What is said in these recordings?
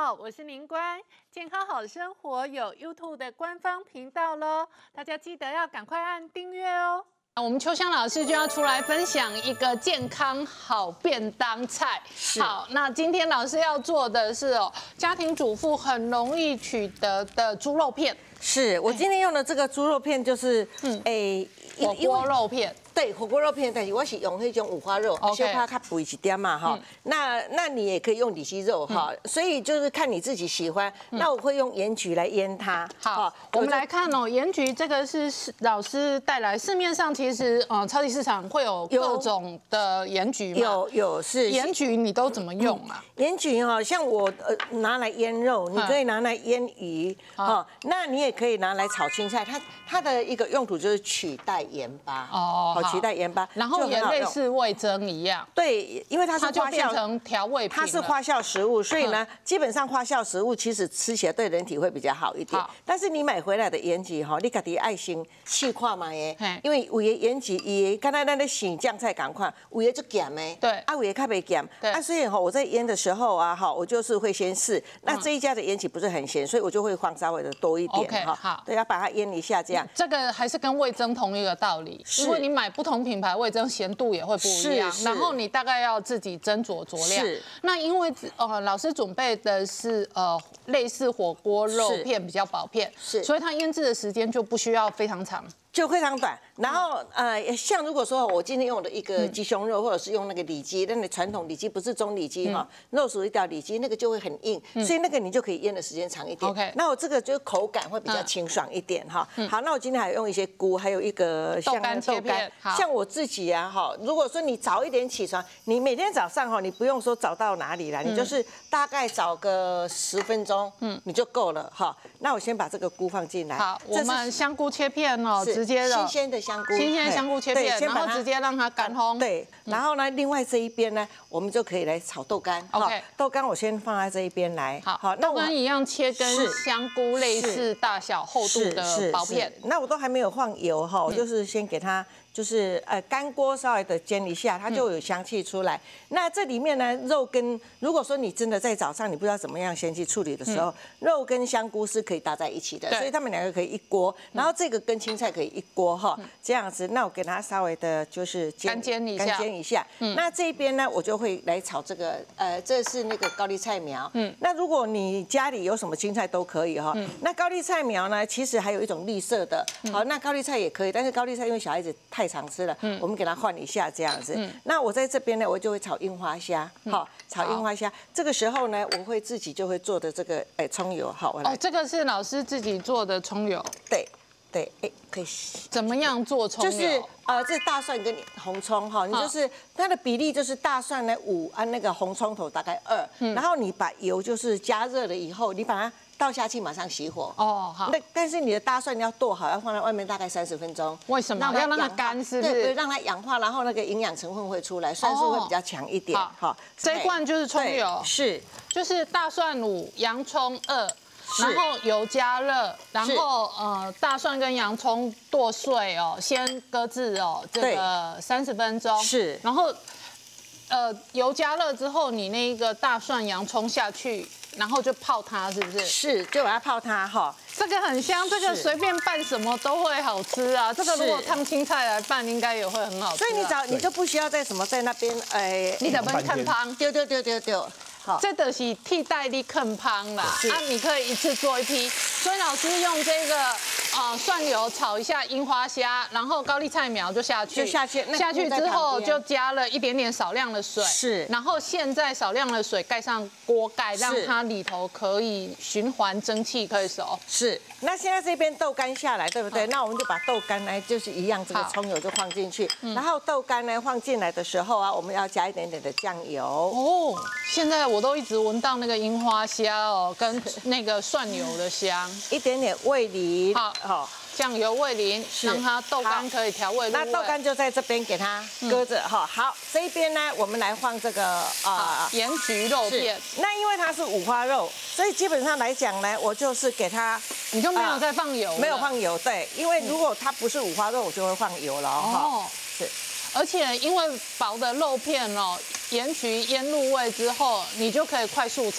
好，我是林官，健康好生活有 YouTube 的官方频道喽，大家记得要赶快按订阅哦。我们秋香老师就要出来分享一个健康好便当菜。好，那今天老师要做的是家庭主妇很容易取得的猪肉片。 是我今天用的这个猪肉片就是， 火锅肉片。 对，火锅肉片，但是我是用那种五花肉，小怕它肥一点嘛哈。那你也可以用里脊肉哈，所以就是看你自己喜欢。那我会用盐焗来腌它。 好，我们来看盐焗这个是老师带来，市面上其实超级市场会有各种的盐焗嘛。有是盐焗，你都怎么用啊？ 盐焗哈，像我拿来腌肉，你可以拿来腌鱼哈，那你也可以拿来炒青菜。它的一个用途就是取代盐巴哦。取代盐巴， 然后也类似味噌一样。 对，因为它是花酵，变成调味品， 它是花酵食物，所以呢，基本上花酵食物其实吃起来对人体会比较好一点。但是你买回来的盐焗哈，你家己爱心细块嘛耶，因为有的盐焗伊刚才咱咧洗酱菜赶快，有的就咸的， 对， 啊有的较袂咸，啊所以哈我在腌的时候啊哈，我就是会先试。那这一家的盐焗不是很咸，所以我就会放稍微的多一点哈。好，对，要把它腌一下这样。 这个还是跟味噌同一个道理，因为你买不同品牌味噌咸度也会不一样，然后你大概要自己斟酌酌量。那因为老师准备的是类似火锅肉片比较薄片，所以它腌制的时间就不需要非常长。 就非常短，然后像如果说我今天用的一个鸡胸肉，或者是用那个里脊，那个传统里脊不是中里脊哈，肉属一条里脊，那个就会很硬，所以那个你就可以腌的时间长一点。那我这个就口感会比较清爽一点哈。好，那我今天还用一些菇，还有一个像豆干。像我自己啊哈，如果说你早一点起床，你每天早上哈，你不用说早到哪里啦，你就是大概早个10分钟，你就够了哈。那我先把这个菇放进来。 好，我们香菇切片哦。直接新鲜的香菇， 新鲜香菇切片，然后直接让它干烘。 对，然后呢，另外这一边呢，我们就可以来炒豆干。 OK， 豆干我先放在这一边来。 好，豆干一样切跟香菇类似大小、厚度的薄片。 那我都还没有放油哈，我就是先给它。就是干锅稍微的煎一下，它就有香气出来。那这里面呢，肉跟如果说你真的在早上你不知道怎么样先去处理的时候，肉跟香菇是可以搭在一起的，所以它们两个可以一锅。然后这个跟青菜可以一锅哈，这样子。那我给它稍微的就是干煎一下。 那这边呢，我就会来炒这个这是那个高丽菜苗。那如果你家里有什么青菜都可以哈。那高丽菜苗呢，其实还有一种绿色的，好，那高丽菜也可以，但是高丽菜因为小孩子太常吃了，我们给它换一下这样子。那我在这边呢，我就会炒樱花虾，好，炒樱花虾。这个时候呢，我会自己就会做的这个葱油，好，我来。 这个是老师自己做的葱油。 对，可以。 怎么样做葱油？ 就是这大蒜跟红葱哈，你就是它的比例就是大蒜呢5，那个红葱头大概2，然后你把油就是加热了以后，你把它倒下去，马上熄火。哦，好。但是你的大蒜要剁好，要放在外面大概30分钟。 为什么？要让它干，是不是？ 对，让它氧化，然后那个营养成分会出来，酸素会比较强一点。好， 这一罐就是葱油。 是， 就是大蒜5，洋葱2。然后油加热，然后大蒜跟洋葱剁碎先搁置这个30分钟。是，然后油加热之后，你那个大蒜、洋葱下去，然后就泡它，是不是？ 是，就把它泡它哈。 这个很香，这个随便拌什么都会好吃啊。这个如果烫青菜来拌，应该也会很好吃。 所以你就不需要在什么在那边你怎么看汤？ 丢。 这个是替代你坑汤啦，你可以一次做一批。所以老师用这个蒜油炒一下樱花虾，然后高丽菜苗就下去，下去之后就加了一点点少量的水，是，然后现在少量的水盖上锅盖，让它里头可以循环蒸汽，可以熟。是， 那现在这边豆干下来，对不对？那我们就把豆干呢，就是一样，这个葱油就放进去，然后豆干呢放进来的时候啊，我们要加一点点的酱油。哦， 现在我都一直闻到那个樱花虾跟那个蒜油的香。 一点点味淋， 好，酱油味淋，让它豆干可以调味入味。 那豆干就在这边给它搁着哈。好，这一边呢，我们来放这个盐焗肉片。 那因为它是五花肉，所以基本上来讲呢，我就是给它， 你就没有再放油， 没有放油，对，因为如果它不是五花肉，我就会放油了哈。是。 而且因为薄的肉片盐焗腌入味之后，你就可以快速炒。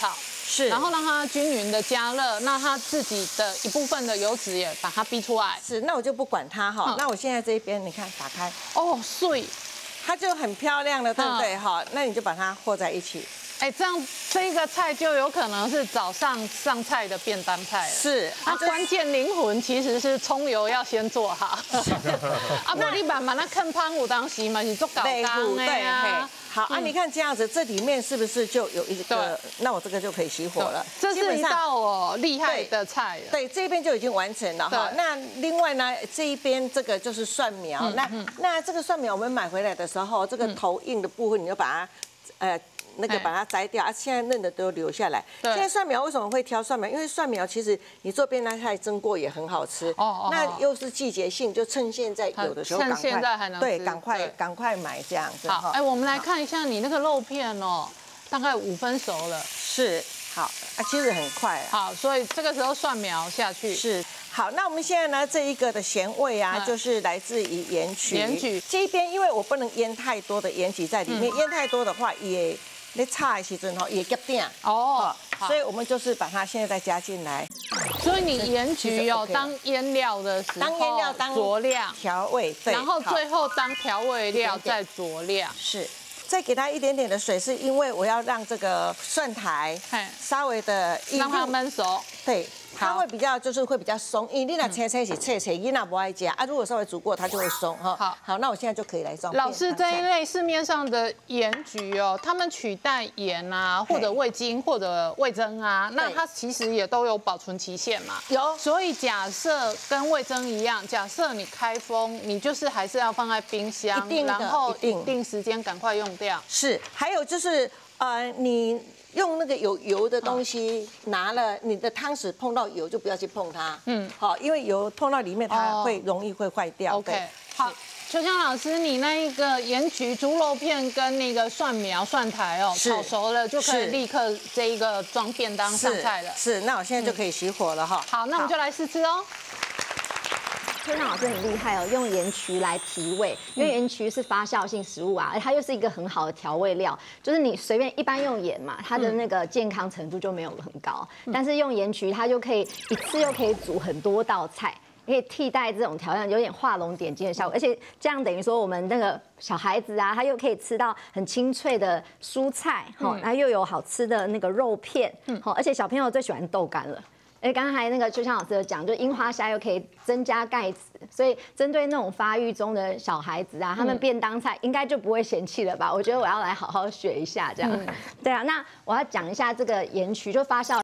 是， 然后让它均匀的加热，那它自己的一部分的油脂也把它逼出来。 是，那我就不管它哈。那我现在这一边你看打开， 哦，碎， 它就很漂亮了，对不对哈？那你就把它和在一起。 哎，这样这个菜就有可能是早上上菜的便当菜了。 是， 它关键灵魂其实是葱油要先做好。啊，不，你慢慢那看pan有当时嘛是做搞干的呀。 好啊，你看这样子，这里面是不是就有一个？那我这个就可以熄火了。 这是一道厉害的菜了。 对，这边就已经完成了哈。那另外呢，这一边这个就是蒜苗。那这个蒜苗我们买回来的时候，这个头硬的部分你就把它把它摘掉啊，现在嫩的都留下来。现在蒜苗为什么会挑蒜苗？因为蒜苗其实你做便当菜蒸过也很好吃。那又是季节性，就趁现在有的时候赶快。 趁现在还能吃。 对，赶快买这样子。 好，哎，我们来看一下你那个肉片哦，大概5分熟了。 是，好啊，其实很快。 好，所以这个时候蒜苗下去。 是。好，那我们现在呢，这一个的咸味啊，就是来自于盐曲。 盐曲这一边，因为我不能腌太多的盐曲在里面，腌太多的话也。你炒的时阵吼也夹定哦，所以我们就是把它现在再加进来。 所以你盐曲有当腌料的时候， 当腌料当佐料调味，对， 然后最后当调味料再佐料。 是，再给它一点点的水，是因为我要让这个蒜苔稍微的让它焖熟。 对。它会比较会比较松，因为你那切是切，囡仔不爱吃啊。如果稍微煮过，它就会松哈。好，那我现在就可以来装。 老师，这一类市面上的盐焗哦，他们取代盐啊，或者味精或者味噌啊，那它其实也都有保存期限嘛。 有。 所以假设跟味噌一样，假设你开封，你就是还是要放在冰箱，然后一定时间赶快用掉。 是，还有就是你。用那个有油的东西拿了，你的汤匙碰到油就不要去碰它。好，因为油碰到里面它会容易会坏掉。 OK， 好，秋香老师，你那一个盐焗猪肉片跟那个蒜苗、蒜苔哦，炒熟了就可以立刻这一个装便当上菜了。 是，那我现在就可以熄火了哈。 好，那我们就来试吃哦。 秋香老师很厉害哦，用盐曲来提味，因为盐曲是发酵性食物啊，而它又是一个很好的调味料。就是你随便一般用盐嘛，它的那个健康程度就没有很高，但是用盐曲它就可以一次又可以煮很多道菜，可以替代这种调料，有点画龙点睛的效果。而且这样等于说我们那个小孩子啊，他又可以吃到很清脆的蔬菜，然后又有好吃的那个肉片，而且小朋友最喜欢豆干了。刚才那个秋香老师有讲，就樱花虾又可以增加钙质，所以针对那种发育中的小孩子啊，他们便当菜应该就不会嫌弃了吧？我觉得我要来好好学一下这样。对啊，那我要讲一下这个盐曲就发酵。